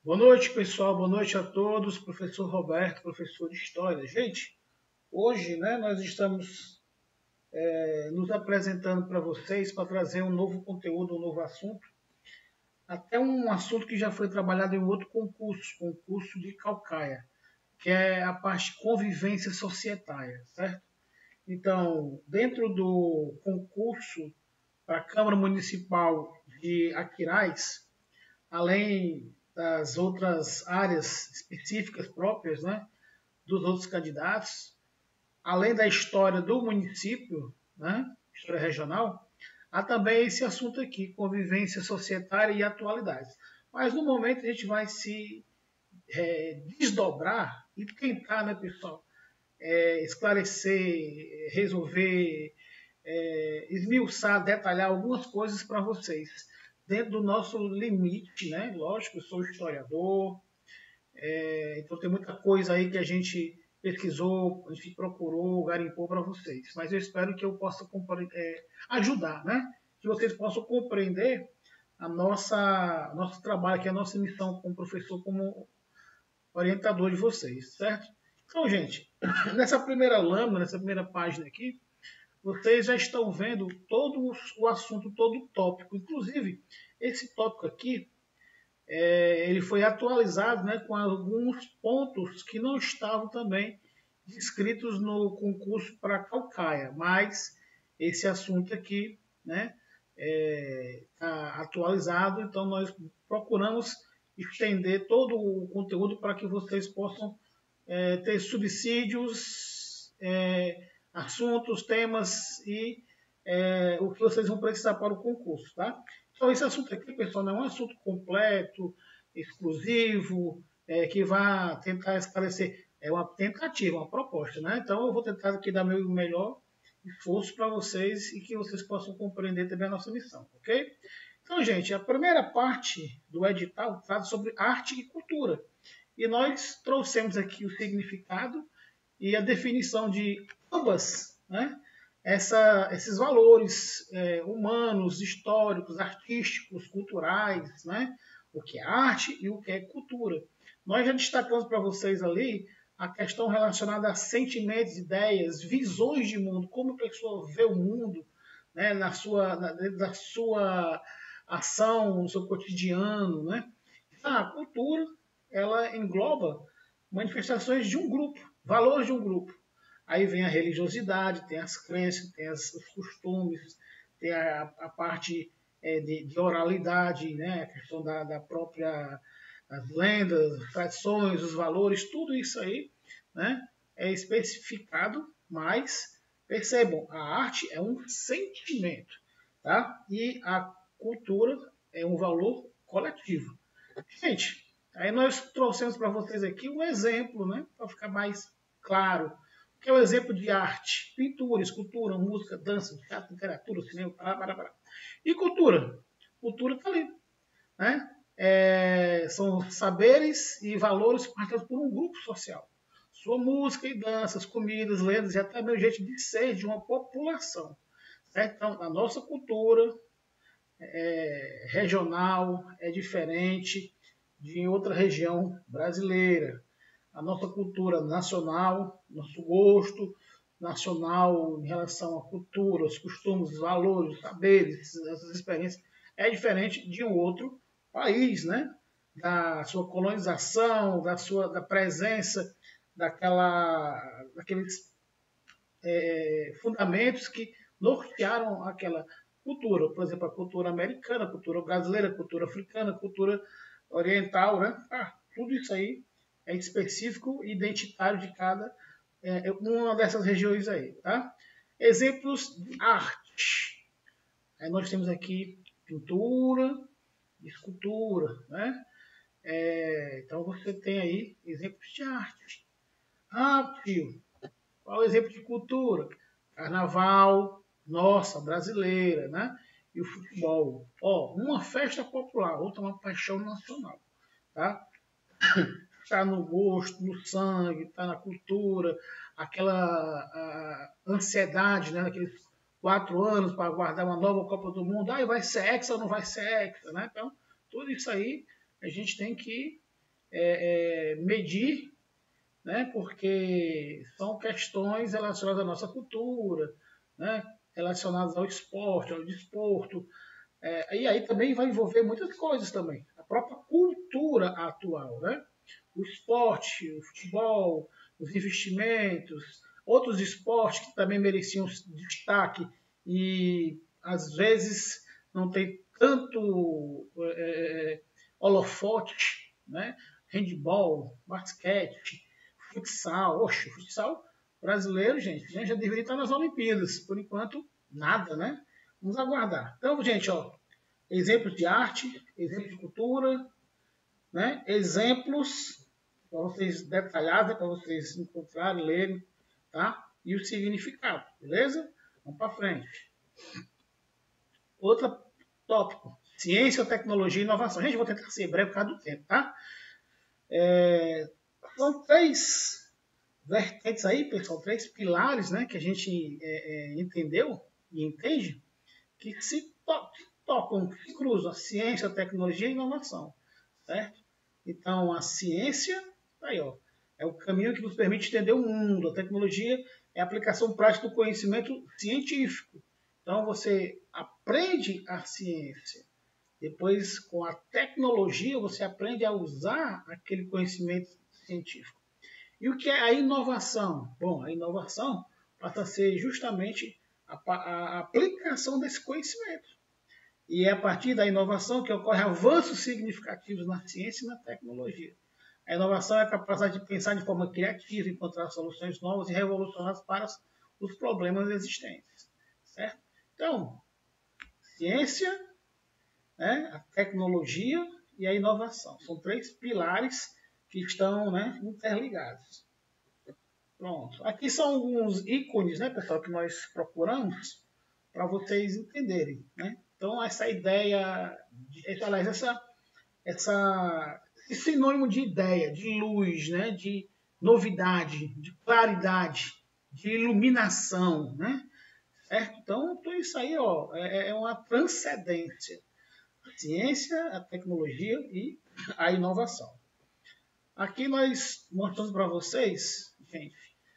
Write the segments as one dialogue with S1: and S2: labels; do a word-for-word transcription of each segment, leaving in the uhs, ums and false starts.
S1: Boa noite, pessoal. Boa noite a todos. Professor Roberto, professor de História. Gente, hoje né, nós estamos é, nos apresentando para vocês para trazer um novo conteúdo, um novo assunto. Até um assunto que já foi trabalhado em outro concurso, concurso de Calcaia, que é a parte convivência societária, certo? Então, dentro do concurso para a Câmara Municipal de Aquiraz, além das outras áreas específicas próprias, né, dos outros candidatos, além da história do município, né, história regional, há também esse assunto aqui, convivência societária e atualidades. Mas no momento a gente vai se é, desdobrar e tentar, né, pessoal, é, esclarecer, resolver, é, esmiuçar, detalhar algumas coisas para vocês, dentro do nosso limite, né? Lógico, eu sou historiador, é, então tem muita coisa aí que a gente pesquisou, a gente procurou, garimpou para vocês. Mas eu espero que eu possa é, ajudar, né? Que vocês possam compreender a nossa nosso trabalho, que é a nossa missão como professor, como orientador de vocês, certo? Então, gente, nessa primeira lâmina, nessa primeira página aqui, vocês já estão vendo todo o assunto, todo o tópico. Inclusive, esse tópico aqui, é, ele foi atualizado, né, com alguns pontos que não estavam também descritos no concurso para Calcaia, mas esse assunto aqui, né, está atualizado, então nós procuramos estender todo o conteúdo para que vocês possam é, ter subsídios, é, assuntos, temas e é, o que vocês vão precisar para o concurso, tá? Então esse assunto aqui, pessoal, não é um assunto completo, exclusivo, é, que vai tentar esclarecer. É uma tentativa, uma proposta, né? Então eu vou tentar aqui dar meu melhor esforço para vocês e que vocês possam compreender também a nossa missão, ok? Então, gente, a primeira parte do edital trata sobre arte e cultura. E nós trouxemos aqui o significado e a definição de ambas, né? Essa, esses valores é, humanos, históricos, artísticos, culturais, né? O que é arte e o que é cultura. Nós já destacamos para vocês ali a questão relacionada a sentimentos, ideias, visões de mundo, como a pessoa vê o mundo, né? Na sua, na, da sua ação, no seu cotidiano, né? A cultura, ela engloba manifestações de um grupo, valores de um grupo. Aí vem a religiosidade, tem as crenças, tem as, os costumes, tem a, a parte é, de, de, oralidade, né? A questão da, da própria as lendas, as tradições, os valores, tudo isso aí, né? É especificado, mas percebam, a arte é um sentimento, tá? E a cultura é um valor coletivo. Gente, aí nós trouxemos para vocês aqui um exemplo, né? Para ficar mais claro. O que é o um exemplo de arte? Pintura, escultura, música, dança, teatro, literatura, cinema, pará, pará, pará. E cultura? Cultura está ali, né? É, são saberes e valores partilhados por um grupo social. Sua música e danças, comidas, lendas e até mesmo jeito de ser de uma população. Certo? Então, a nossa cultura é, regional é diferente de outra região brasileira. A nossa cultura nacional, nosso gosto nacional em relação à cultura, os costumes, os valores, os saberes, essas experiências, é diferente de um outro país, né? Da sua colonização, da sua da presença daquela, daqueles é, fundamentos que nortearam aquela cultura, por exemplo, a cultura americana, a cultura brasileira, a cultura africana, a cultura oriental, né? Ah, tudo isso aí é específico e identitário de cada é, uma dessas regiões aí, tá? Exemplos de arte. Aí nós temos aqui pintura, escultura, né? É, então você tem aí exemplos de arte. Ah, tio, qual é o exemplo de cultura? Carnaval, nossa, brasileira, né? E o futebol. Ó, uma festa popular, outra uma paixão nacional, tá? Está no gosto, no sangue, está na cultura, aquela ansiedade, né? Aqueles quatro anos para aguardar uma nova Copa do Mundo. Ah, vai ser hexa ou não vai ser hexa, né? Então, tudo isso aí a gente tem que é, é, medir, né? Porque são questões relacionadas à nossa cultura, né? Relacionadas ao esporte, ao desporto. É, e aí também vai envolver muitas coisas também. A própria cultura atual, né? O esporte, o futebol, os investimentos, outros esportes que também mereciam destaque e às vezes não tem tanto é, holofote, né? Handball, basquete, futsal. Oxe, futsal brasileiro, gente, já deveria estar nas Olimpíadas. Por enquanto, nada, né? Vamos aguardar. Então, gente, ó, exemplos de arte, exemplos de cultura, né? Exemplos para vocês detalhados, para vocês encontrarem, lerem, tá? E o significado, beleza? Vamos para frente. Outro tópico, ciência, tecnologia e inovação. Gente, vou tentar ser breve por causa do tempo, tá? É, são três vertentes aí, pessoal, três pilares, né, que a gente é, é, entendeu e entende, que se to tocam, se cruzam a ciência, a tecnologia e a inovação, certo? Então, a ciência, aí, ó, é o caminho que nos permite entender o mundo. A tecnologia é a aplicação prática do conhecimento científico. Então, você aprende a ciência. Depois, com a tecnologia, você aprende a usar aquele conhecimento científico. E o que é a inovação? Bom, a inovação passa a ser justamente a, a aplicação desse conhecimento. E é a partir da inovação que ocorrem avanços significativos na ciência e na tecnologia. A inovação é a capacidade de pensar de forma criativa, encontrar soluções novas e revolucionárias para os problemas existentes. Certo? Então, ciência, né, a tecnologia e a inovação. São três pilares que estão, né, interligados. Pronto. Aqui são alguns ícones, né, pessoal, que nós procuramos para vocês entenderem, né? Então, essa ideia, de, aliás, essa, essa, esse sinônimo de ideia, de luz, né, de novidade, de claridade, de iluminação, né? Certo? Então, tudo isso aí, ó, é, é uma transcendência. A ciência, a tecnologia e a inovação. Aqui nós mostramos para vocês, gente,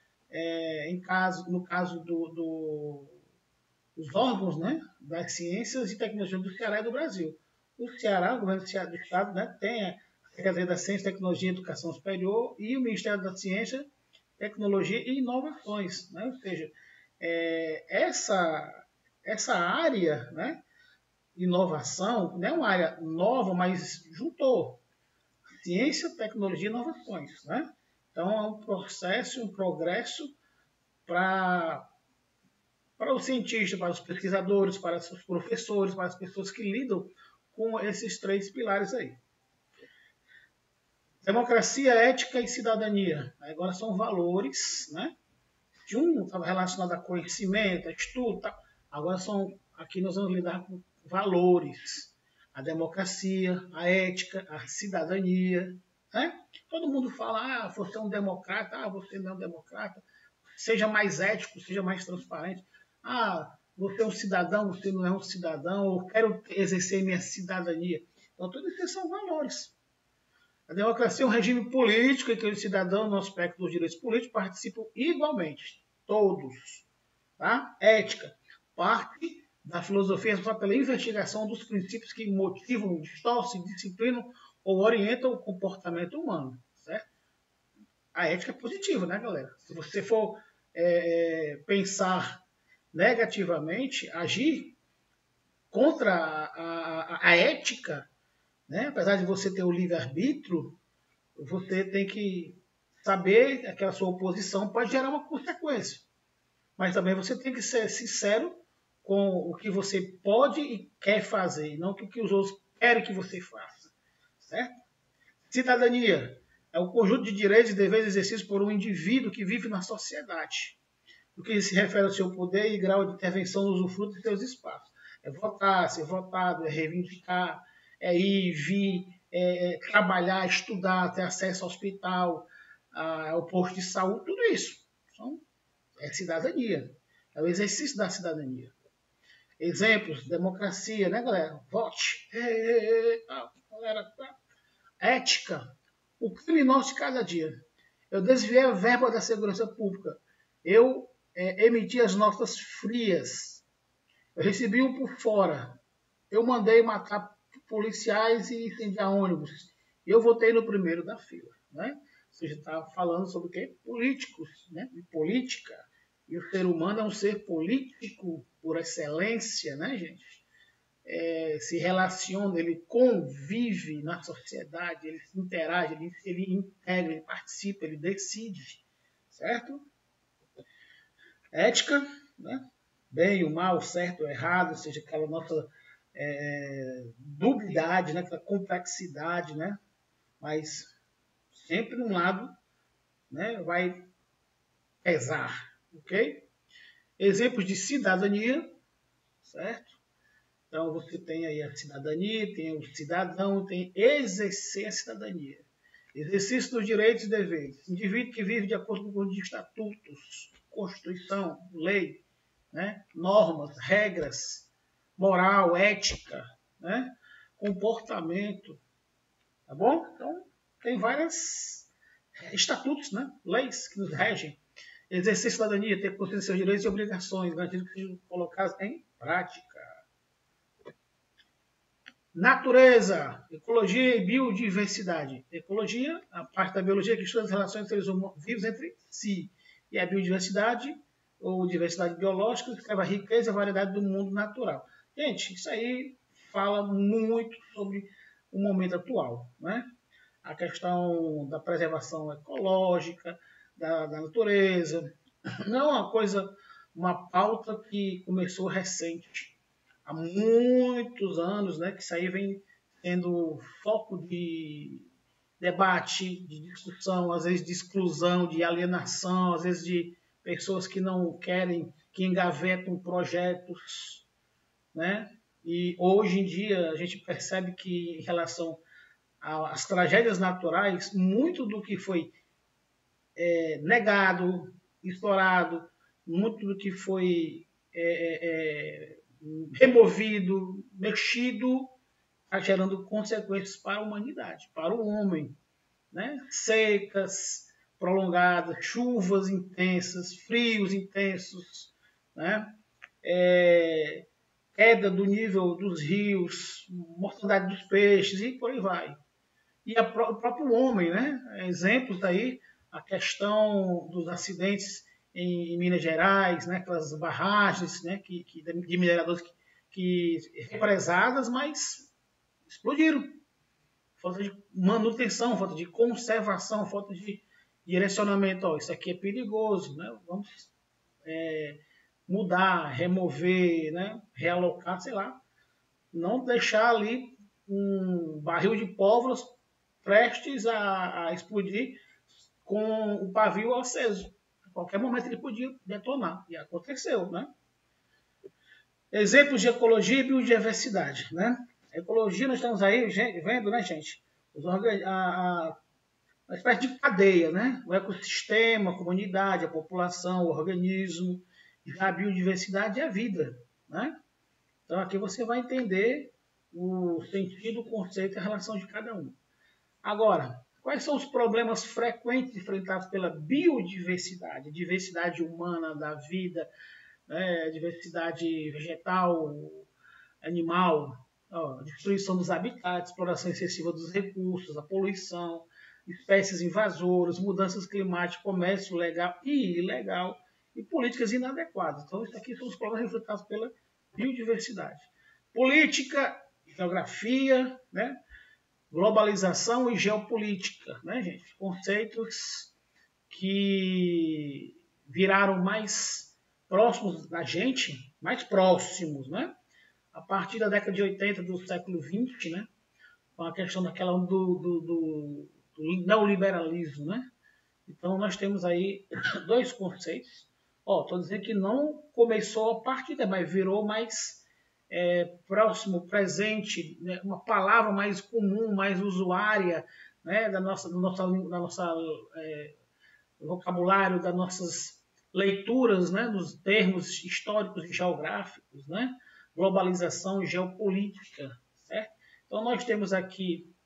S1: é, em caso, no caso do, do, dos órgãos, né, das ciências e tecnologia do Ceará e do Brasil. O Ceará, o governo do Estado, né, tem a Secretaria da Ciência, Tecnologia e Educação Superior e o Ministério da Ciência, Tecnologia e Inovações. Né? Ou seja, é, essa, essa área, né, inovação, não é uma área nova, mas juntou ciência, tecnologia e inovações. Né? Então, é um processo, um progresso para para os cientistas, para os pesquisadores, para os professores, para as pessoas que lidam com esses três pilares aí. Democracia, ética e cidadania. Agora são valores, né? De um estava relacionado a conhecimento, a estudo, tá? Agora são, aqui nós vamos lidar com valores. A democracia, a ética, a cidadania, né? Todo mundo fala, ah, você é um democrata, ah, você não é um democrata. Seja mais ético, seja mais transparente. Ah, você é um cidadão, você não é um cidadão, eu quero exercer minha cidadania. Então, tudo isso são valores. A democracia é um regime político em que os cidadãos, no aspecto dos direitos políticos, participam igualmente. Todos. Tá? Ética. Parte da filosofia pela investigação dos princípios que motivam, distorcem, disciplinam ou orientam o comportamento humano. Certo? A ética é positiva, né, galera? Se você for é, pensar negativamente, agir contra a, a, a ética, né? Apesar de você ter o livre-arbítrio, você tem que saber que aquela sua oposição pode gerar uma consequência. Mas também você tem que ser sincero com o que você pode e quer fazer, e não com o que os outros querem que você faça. Certo? Cidadania é o conjunto de direitos e deveres exercidos por um indivíduo que vive na sociedade, no que se refere ao seu poder e grau de intervenção no usufruto de seus espaços. É votar, ser votado, é reivindicar, é ir, vir, é trabalhar, estudar, ter acesso ao hospital, ao posto de saúde, tudo isso. Então, é cidadania. É o exercício da cidadania. Exemplos, democracia, né, galera? Vote. É, é, é, galera, ética. O crime nosso de cada dia. Eu desviei a verba da segurança pública. Eu é, emiti as notas frias. Eu recebi um por fora. Eu mandei matar policiais e incendiar ônibus. E eu votei no primeiro da fila. Né? Ou seja, está falando sobre o quê? Políticos, né? E política. E o ser humano é um ser político por excelência, né, gente? É, se relaciona, ele convive na sociedade, ele se interage, ele, ele integra, ele participa, ele decide, certo? Ética, né? Bem, o mal, o certo, o errado, ou seja, aquela nossa é, dubiedade, né? Aquela complexidade, né? Mas sempre um lado, né? Vai pesar, ok? Exemplos de cidadania, certo? Então, você tem aí a cidadania, tem o cidadão, tem exercer a cidadania. Exercício dos direitos e deveres. Indivíduo que vive de acordo com os estatutos, Constituição, lei, né? Normas, regras, moral, ética, né? Comportamento. Tá bom? Então, tem vários estatutos, né? Leis que nos regem. Exercer cidadania, ter consciência dos seus direitos e obrigações, garantindo que sejam colocados em prática. Natureza, ecologia e biodiversidade. Ecologia, a parte da biologia que estuda as relações dos seres vivos entre si. E a biodiversidade, ou diversidade biológica, que descreve a riqueza e a variedade do mundo natural. Gente, isso aí fala muito sobre o momento atual, né? A questão da preservação ecológica, da, da natureza. Não é uma coisa, uma pauta que começou recente. Há muitos anos, né, que isso aí vem sendo foco de debate, de discussão, às vezes de exclusão, de alienação, às vezes de pessoas que não querem, que engavetam projetos, né? E hoje em dia a gente percebe que em relação às tragédias naturais, muito do que foi é, negado, explorado, muito do que foi é, é, removido, mexido, está gerando consequências para a humanidade, para o homem. Né? Secas, prolongadas, chuvas intensas, frios intensos, né? É, queda do nível dos rios, mortandade dos peixes e por aí vai. E a, o próprio homem, né? Exemplos aí, a questão dos acidentes em, em Minas Gerais, né? Aquelas barragens, né? que, que, de mineradores que, que represadas, mas explodiram. Falta de manutenção, falta de conservação, falta de direcionamento. Ó, isso aqui é perigoso, né? Vamos é, mudar, remover, né? Realocar, sei lá. Não deixar ali um barril de pólvora prestes a, a explodir com o pavio aceso. A qualquer momento ele podia detonar. E aconteceu, né? Exemplos de ecologia e biodiversidade, né? A ecologia, nós estamos aí vendo, né, gente? A, a, uma espécie de cadeia, né? O ecossistema, a comunidade, a população, o organismo, já a biodiversidade é a vida, né? Então aqui você vai entender o sentido, o conceito e a relação de cada um. Agora, quais são os problemas frequentes enfrentados pela biodiversidade? Diversidade humana da vida, né? Diversidade vegetal, animal, ó, destruição dos habitats, exploração excessiva dos recursos, a poluição, espécies invasoras, mudanças climáticas, comércio legal e ilegal e políticas inadequadas. Então, isso aqui são os problemas enfrentados pela biodiversidade. Política, geografia, né? Globalização e geopolítica, né, gente? Conceitos que viraram mais próximos da gente, mais próximos, né? A partir da década de oitenta do século vinte, né? Com a questão daquela do, do, do, do neoliberalismo, né? Então, nós temos aí dois conceitos. Ó, estou dizendo que não começou a partir daí, mas virou mais é, próximo, presente, né? Uma palavra mais comum, mais usuária, né? Da nossa, do nossa, da nossa é, vocabulário, das nossas leituras, né? Dos termos históricos e geográficos, né? Globalização e geopolítica, certo? Então, nós temos aqui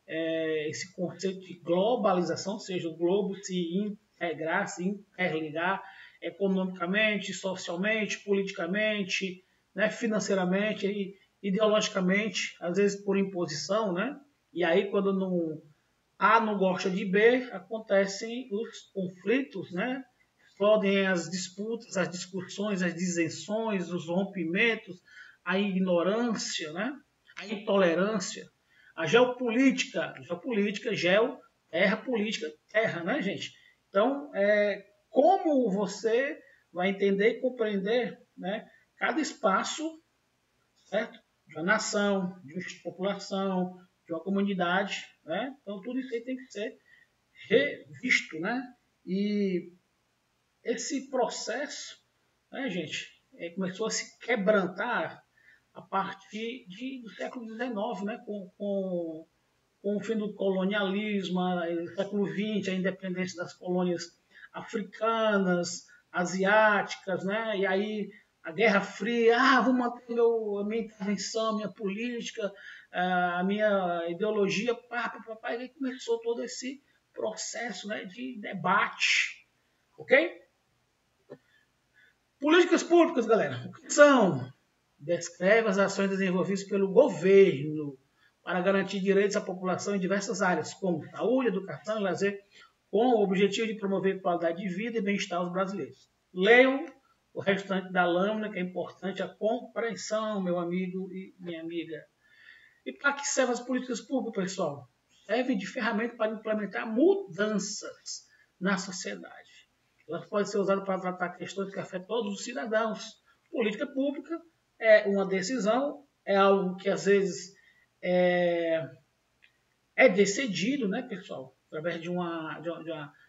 S1: é, esse conceito de globalização, ou seja, o globo se integrar, se interligar economicamente, socialmente, politicamente, né, financeiramente e ideologicamente, às vezes por imposição, né? E aí quando não, A não gosta de B, acontecem os conflitos, né? Explodem as disputas, as discussões, as disenções, os rompimentos, a ignorância, né? A intolerância, a geopolítica, geopolítica, geo, terra, política, terra, né, gente? Então, é, como você vai entender e compreender, né, cada espaço, certo? De uma nação, de uma população, de uma comunidade, né? Então, tudo isso aí tem que ser revisto, né? E esse processo, né, gente, é, começou a se quebrantar a partir de, do século dezenove, né, com, com, com o fim do colonialismo, no século vinte, a independência das colônias africanas, asiáticas, né, e aí a Guerra Fria, ah, vou manter meu, a minha intervenção, a minha política, a minha ideologia, pá, pá, pá, pá, e aí começou todo esse processo, né, de debate, ok? Políticas públicas, galera, o que são? Descreve as ações desenvolvidas pelo governo para garantir direitos à população em diversas áreas, como saúde, educação e lazer, com o objetivo de promover qualidade de vida e bem-estar aos brasileiros. Leiam o restante da lâmina, que é importante a compreensão, meu amigo e minha amiga. E para que servem as políticas públicas, pessoal? Servem de ferramenta para implementar mudanças na sociedade. Elas podem ser usadas para tratar questões que afetam todos os cidadãos. Política pública é uma decisão, é algo que às vezes é, é decidido, né, pessoal? Através de uma, de uma, de uma...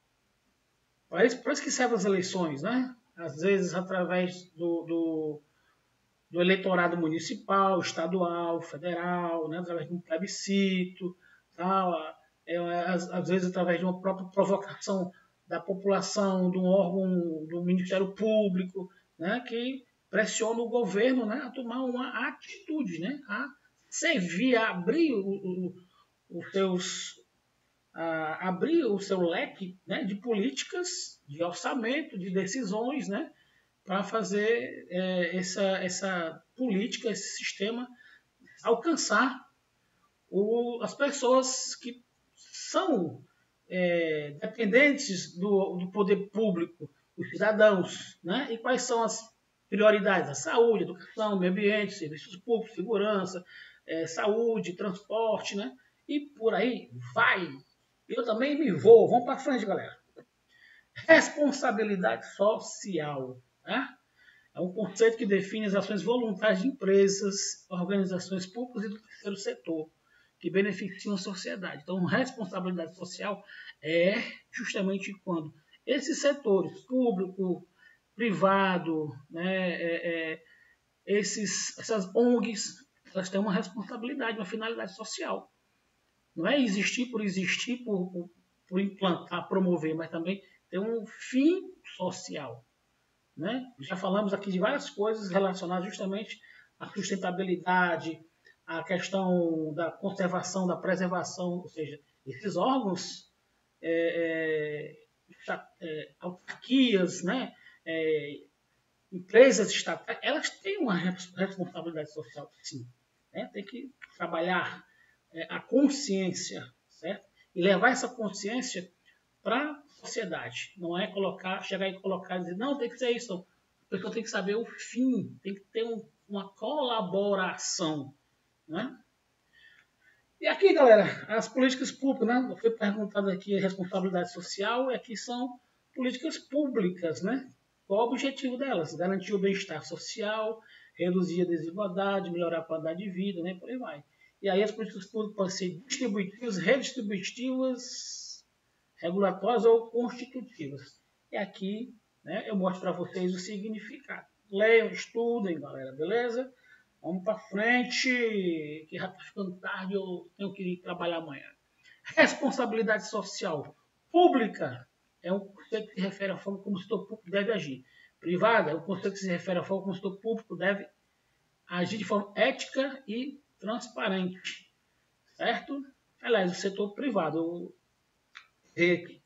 S1: Para isso, para isso que servem as eleições, né? Às vezes através do, do, do eleitorado municipal, estadual, federal, né? Através de um plebiscito, tal, é, às, às vezes através de uma própria provocação da população, de um órgão do Ministério Público, né? Que pressiona o governo, né, a tomar uma atitude, né, a servir, a abrir o, o, os seus, a abrir o seu leque, né, de políticas, de orçamento, de decisões, né, para fazer é, essa, essa política, esse sistema alcançar o, as pessoas que são é, dependentes do, do poder público, os cidadãos, né, e quais são as prioridades: a saúde, a educação, meio ambiente, serviços públicos, segurança, é, saúde, transporte, né? E por aí vai. Eu também me vou. Vamos para frente, galera. Responsabilidade social, né? É um conceito que define as ações voluntárias de empresas, organizações públicas e do terceiro setor, que beneficiam a sociedade. Então, responsabilidade social é justamente quando esses setores, público, privado, né, é, é, esses, essas O N Gs, elas têm uma responsabilidade, uma finalidade social. Não é existir por existir, por, por, por implantar, promover, mas também tem um fim social. Né? Já falamos aqui de várias coisas relacionadas justamente à sustentabilidade, à questão da conservação, da preservação, ou seja, esses órgãos, é, é, autarquias, né? É, empresas estatais, elas têm uma responsabilidade social, sim. Né? Tem que trabalhar é, a consciência, certo? E levar essa consciência para a sociedade. Não é colocar, chegar e colocar e dizer, não, tem que ser isso. A pessoa tem que saber o fim, tem que ter um, uma colaboração. Né? E aqui, galera, as políticas públicas, né? Foi perguntado aqui a responsabilidade social, e aqui são políticas públicas, né? Qual o objetivo delas? Garantir o bem-estar social, reduzir a desigualdade, melhorar a qualidade de vida, né? Por aí vai. E aí as políticas públicas podem ser distributivas, redistributivas, regulatórias ou constitutivas. E aqui, né, eu mostro para vocês o significado. Leiam, estudem, galera, beleza? Vamos para frente, que já está ficando tarde, eu tenho que ir trabalhar amanhã. Responsabilidade social pública é um conceito que se refere à forma como o setor público deve agir. Privada é um conceito que se refere à forma como o setor público deve agir de forma ética e transparente. Certo? Aliás, o setor privado. E,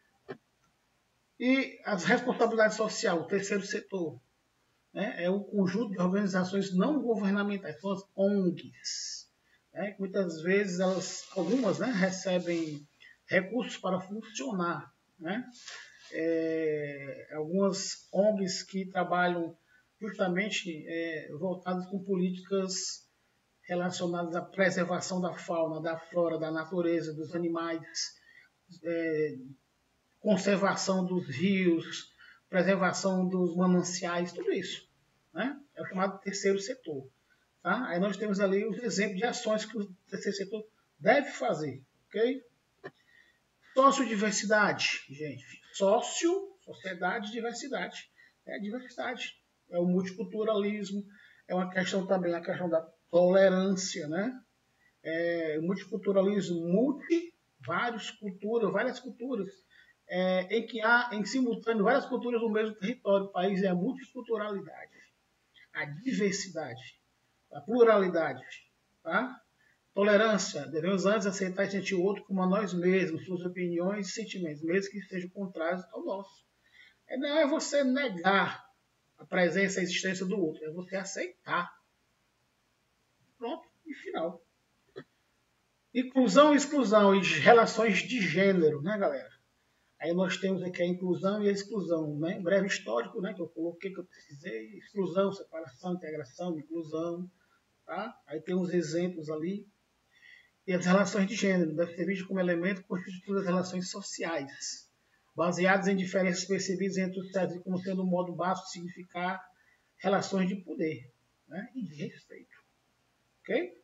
S1: e as responsabilidades sociais, o terceiro setor, né, é o conjunto de organizações não governamentais, são as O N Gs. Né, que muitas vezes, elas, algumas né, recebem recursos para funcionar. Né? É, algumas O N Gs que trabalham justamente é, voltadas com políticas relacionadas à preservação da fauna, da flora, da natureza, dos animais, é, conservação dos rios, preservação dos mananciais, tudo isso. Né? É o chamado terceiro setor. Tá? Aí nós temos ali os exemplos de ações que o terceiro setor deve fazer. Ok? Sociodiversidade, gente. Sócio, sociedade, diversidade. É a diversidade. É o multiculturalismo. É uma questão também, a questão da tolerância, né? É, multiculturalismo, multi, várias culturas, várias culturas, é, em que há, em simultâneo, várias culturas no mesmo território. O país é a multiculturalidade, a diversidade, a pluralidade, tá? Tolerância, devemos antes aceitar e sentir o outro como a nós mesmos, suas opiniões e sentimentos, mesmo que sejam contrários ao nosso. É, não é você negar a presença e a existência do outro, é você aceitar. Pronto, e final. Inclusão e exclusão e relações de gênero, né, galera? Aí nós temos aqui a inclusão e a exclusão, né? Breve histórico, né, que eu coloquei, que eu precisei. Exclusão, separação, integração, inclusão, tá? Aí tem uns exemplos ali. E as relações de gênero devem ser vistas como elemento constitutivo das relações sociais, baseadas em diferenças percebidas entre os sexos, como sendo um modo básico de significar relações de poder, né? E de respeito. Ok?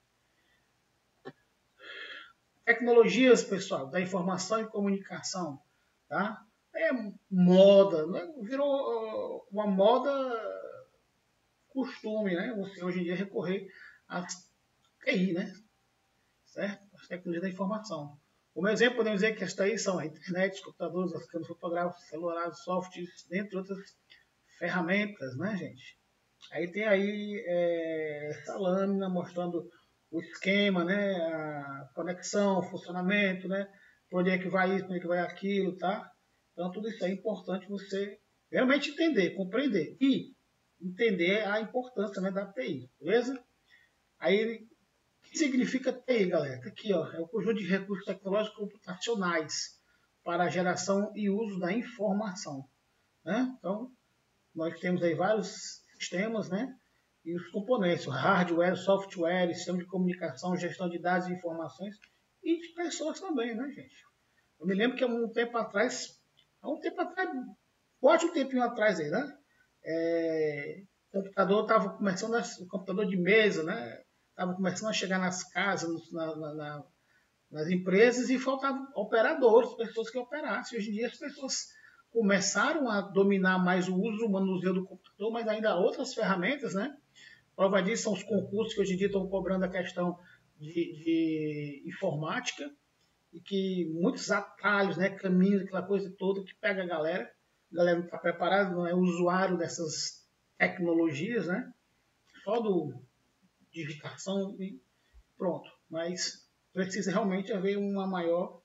S1: Tecnologias, pessoal, da informação e comunicação, tá? É moda, né? Virou uma moda costume, né? Você hoje em dia recorrer a T I, né? Certo? As tecnologias da informação. Como exemplo, podemos dizer que estas aí são a internet, os computadores, as câmeras fotográficas, celulares, softwares, dentre outras ferramentas, né, gente? Aí tem aí é, essa lâmina mostrando o esquema, né, a conexão, o funcionamento, né, para onde é que vai isso, para onde é que vai aquilo, tá? Então, tudo isso é importante você realmente entender, compreender e entender a importância, né, da T I, beleza? Aí, o que significa T I, galera? Aqui, ó, é o conjunto de recursos tecnológicos computacionais para a geração e uso da informação, né? Então, nós temos aí vários sistemas, né? E os componentes, o hardware, software, sistema de comunicação, gestão de dados e informações e de pessoas também, né, gente? Eu me lembro que há um tempo atrás, há um tempo atrás, pode um tempinho atrás aí, né? É, o computador estava começando, a, o computador de mesa, né? Estava começando a chegar nas casas, na, na, na, nas empresas e faltavam operadores, pessoas que operassem. Hoje em dia as pessoas começaram a dominar mais o uso, o manuseio do computador, mas ainda há outras ferramentas, né? Prova disso são os concursos que hoje em dia estão cobrando a questão de, de informática e que muitos atalhos, né, caminhos, aquela coisa toda que pega a galera. A galera não está preparada, não é usuário dessas tecnologias, né? Só do digitação e pronto. Mas precisa realmente haver uma maior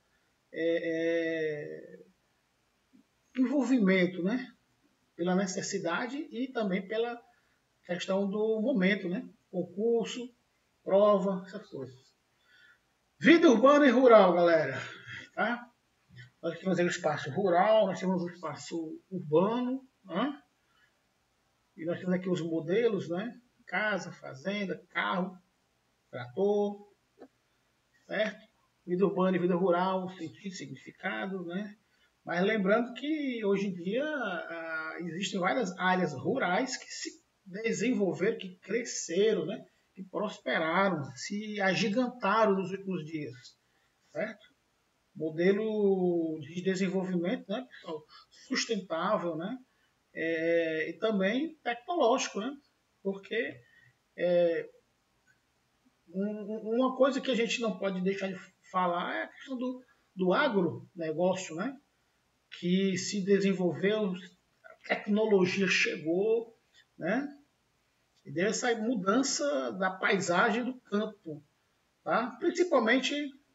S1: é, é, envolvimento, né? Pela necessidade e também pela questão do momento, né? Concurso, prova, essas coisas. Vida urbana e rural, galera. Tá? Nós temos aí o espaço rural, nós temos o espaço urbano, né? E nós temos aqui os modelos, né? Casa, fazenda, carro, trator, certo? Vida urbana e vida rural, sentido, significado, né? Mas lembrando que hoje em dia ah, existem várias áreas rurais que se desenvolveram, que cresceram, né? Que prosperaram, se agigantaram nos últimos dias, certo? Modelo de desenvolvimento, né, pessoal, sustentável, né? É, e também tecnológico, né? Porque é, um, uma coisa que a gente não pode deixar de falar é a questão do, do agronegócio, né? Que se desenvolveu, a tecnologia chegou, né? E deu essa mudança da paisagem do campo, tá? Principalmente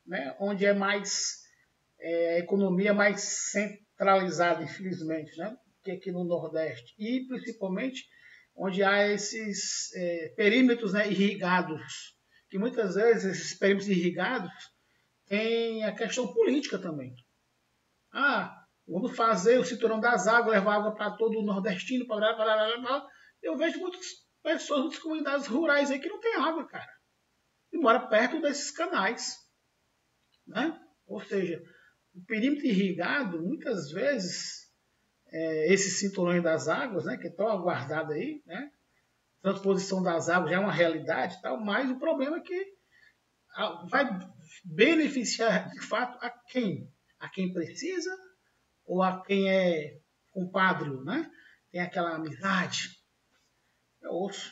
S1: né, onde é mais é, a economia mais centralizada, infelizmente, né, que aqui no Nordeste, e principalmente onde há esses é, perímetros, né, irrigados, que muitas vezes esses perímetros irrigados têm a questão política também. Ah, vamos fazer o cinturão das águas, levar água para todo o nordestino, para lá. Eu vejo muitas pessoas, muitas comunidades rurais aí que não tem água, cara. E mora perto desses canais, né? Ou seja, o perímetro irrigado, muitas vezes, é, esses cinturões das águas, né, que estão aguardados aí, né? Transposição das águas já é uma realidade e tal, mas o problema é que vai beneficiar de fato a quem? A quem precisa ou a quem é compadre, né? Tem aquela amizade. É osso.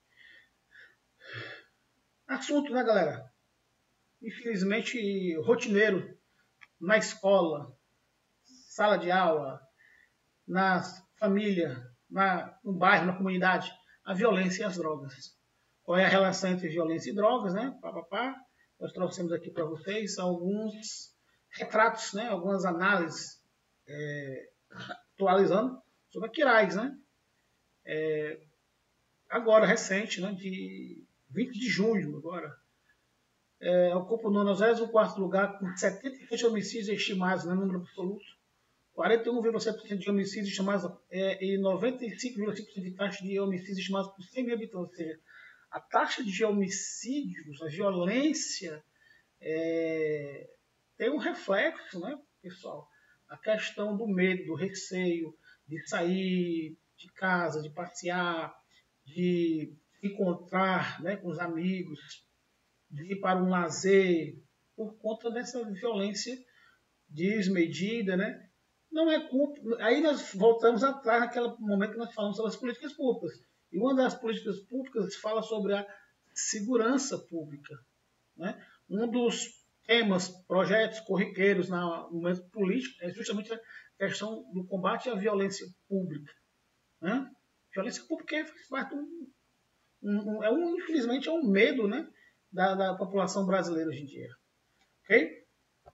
S1: Assunto, né, galera? Infelizmente, rotineiro, na escola, sala de aula, na família, na, no bairro, na comunidade, a violência e as drogas. Qual é a relação entre violência e drogas, né? Pá, pá, pá. Nós trouxemos aqui para vocês alguns retratos, né? Algumas análises é, atualizando sobre a Quirais, né? É, agora, recente, né? De vinte de junho, agora. É, ocupa o nonagésimo quarto lugar com setenta e sete homicídios estimados, né? Número absoluto. quarenta e um vírgula sete por cento de homicídios estimados é, e noventa e cinco vírgula cinco por cento de taxa de homicídios estimados por cem mil habitantes. Ou seja, a taxa de homicídios, a violência, é, tem um reflexo, né, pessoal? A questão do medo, do receio, de sair de casa, de passear, de encontrar, né, com os amigos, de ir para um lazer, por conta dessa violência desmedida, né? Não é culpa. Aí nós voltamos atrás naquele momento que nós falamos sobre as políticas públicas. E uma das políticas públicas fala sobre a segurança pública, né? Um dos temas, projetos corriqueiros no momento político é justamente a questão do combate à violência pública, né? Violência pública faz parte um, um, é um, infelizmente, é um medo, né, da, da população brasileira hoje em dia. Ok?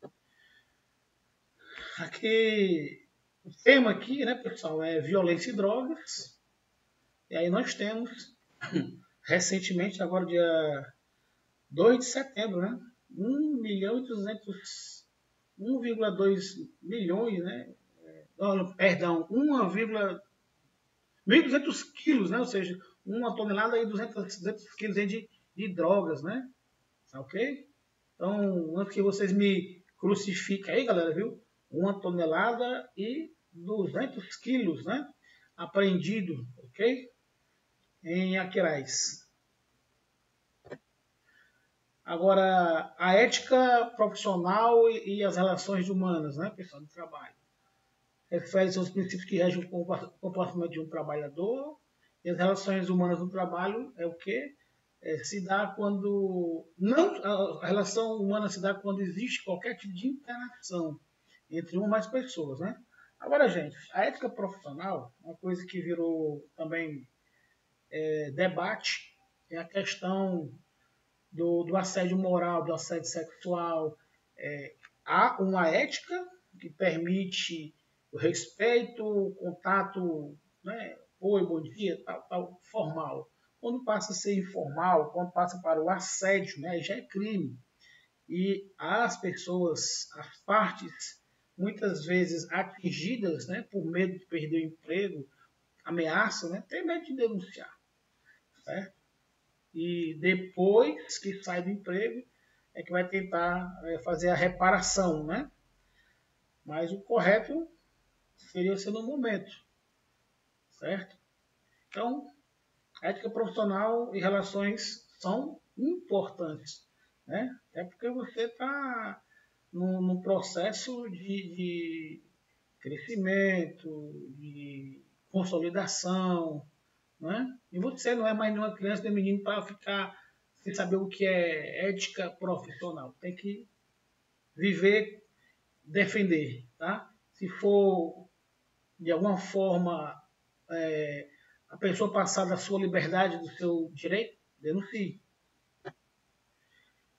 S1: Aqui, o tema aqui, né, pessoal, é violência e drogas. E aí nós temos, recentemente, agora dia dois de setembro, né, um milhão e duzentos, um vírgula dois milhões, né, não, perdão, um vírgula mil e duzentos quilos, né, ou seja, uma tonelada e duzentos, duzentos quilos de, de drogas, né, ok? Então, antes que vocês me crucifiquem aí, galera, viu? Uma tonelada e duzentos quilos, né? Apreendido, ok? Em Aquiraz. Agora, a ética profissional e, e as relações humanas, né, pessoal, do trabalho. Refere-se aos princípios que regem o comportamento de um trabalhador. E as relações humanas no trabalho é o quê? É, se dá quando não a relação humana se dá quando existe qualquer tipo de interação entre uma ou mais pessoas, né? Agora, gente, a ética profissional, uma coisa que virou também é, debate, é a questão do, do assédio moral, do assédio sexual. É, há uma ética que permite o respeito, o contato, né? Oi, bom dia, tal, tal, formal. Quando passa a ser informal, quando passa para o assédio, né, já é crime. E as pessoas, as partes, muitas vezes atingidas, né, por medo de perder o emprego, ameaça, né, tem medo de denunciar, certo? E depois que sai do emprego, é que vai tentar é, fazer a reparação, né? Mas o correto seria ser no momento, certo? Então, ética profissional e relações são importantes, né? É porque você está num, processo de, de crescimento, de consolidação, né? E você não é mais uma criança nem menino para ficar sem saber o que é ética profissional. Tem que viver, defender, tá? Se for de alguma forma é, a pessoa passar da sua liberdade, do seu direito, denuncie.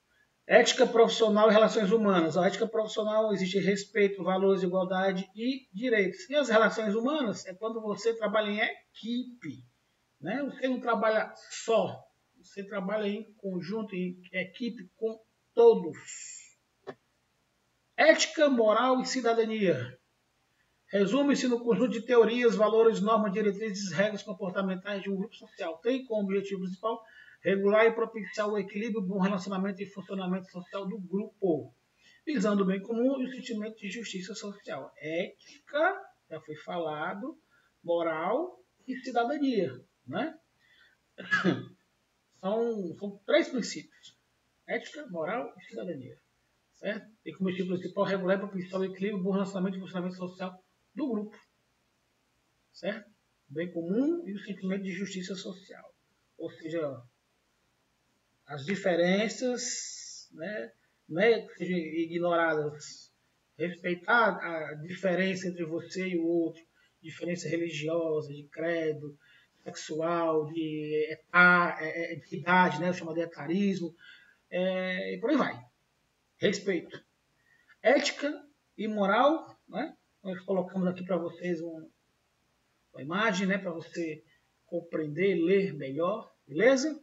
S1: Ética profissional e relações humanas. A ética profissional existe respeito, valores, igualdade e direitos. E as relações humanas é quando você trabalha em equipe, né? Você não trabalha só, você trabalha em conjunto, em equipe com todos. Ética, moral e cidadania. Resume-se no conjunto de teorias, valores, normas, diretrizes, regras comportamentais de um grupo social. Tem como objetivo principal regular e propiciar o equilíbrio, bom relacionamento e funcionamento social do grupo, visando o bem comum e o sentimento de justiça social. Ética, já foi falado, moral e cidadania, né? São, são três princípios: ética, moral e cidadania, certo? Tem como objetivo principal regular e propiciar o equilíbrio, bom relacionamento e funcionamento social do grupo, certo? O bem comum e o sentimento de justiça social. Ou seja, as diferenças, né, não é que sejam ignoradas, respeitar a diferença entre você e o outro, diferença religiosa, de credo, sexual, de, etar, de idade, né, o chamado etarismo, é, e por aí vai. Respeito. Ética e moral, né? Nós colocamos aqui para vocês um, uma imagem, né, para você compreender, ler melhor, beleza?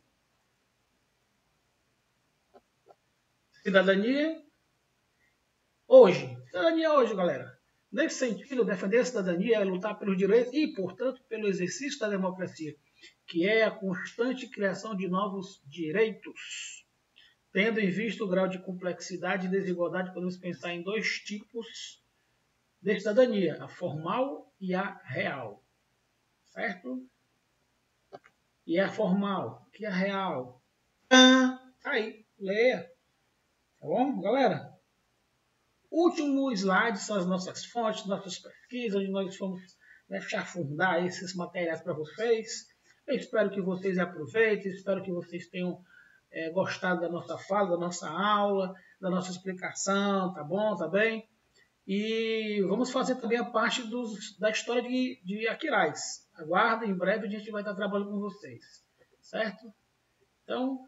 S1: Cidadania. Hoje, cidadania hoje, galera. Nesse sentido, defender a cidadania é lutar pelos direitos e, portanto, pelo exercício da democracia, que é a constante criação de novos direitos. Tendo em vista o grau de complexidade e desigualdade, podemos pensar em dois tipos de cidadania, a formal e a real. Certo? E a formal, que é a real. Ah, tá aí, leia. Tá bom, galera? Último slide são as nossas fontes, nossas pesquisas, onde nós fomos, né, chafurdar esses materiais para vocês. Eu espero que vocês aproveitem, espero que vocês tenham é, gostado da nossa fala, da nossa aula, da nossa explicação, tá bom? Tá bem? E vamos fazer também a parte dos, da história de, de Aquiraz. Aguardem, em breve a gente vai estar trabalhando com vocês, certo? Então,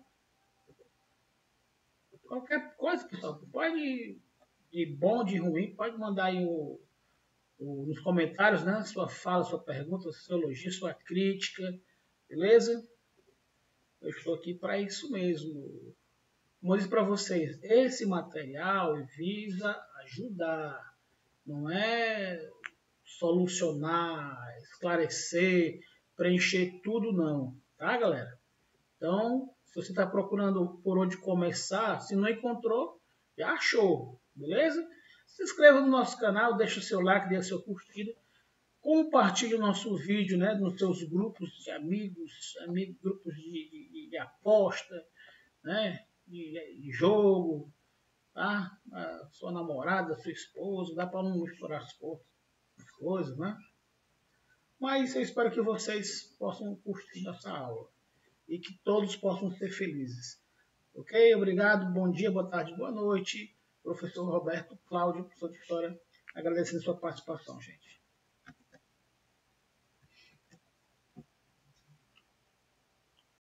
S1: qualquer coisa, pessoal, pode, de bom, de ruim, pode mandar aí o, o, nos comentários, né? Sua fala, sua pergunta, seu elogio, sua crítica, beleza? Eu estou aqui para isso mesmo. Como eu disse para vocês, esse material visa ajudar, não é solucionar, esclarecer, preencher tudo não, tá, galera? Então, se você está procurando por onde começar, se não encontrou, já achou, beleza? Se inscreva no nosso canal, deixa o seu like, dê a sua curtida, compartilhe o nosso vídeo, né, nos seus grupos de amigos, amigos grupos de, de, de aposta, né, de, de jogo, tá? A sua namorada, sua esposa, dá para não misturar as coisas, né? Mas eu espero que vocês possam curtir essa aula e que todos possam ser felizes. Ok? Obrigado, bom dia, boa tarde, boa noite. Professor Roberto Cláudio, professor de História, agradecendo a sua participação, gente.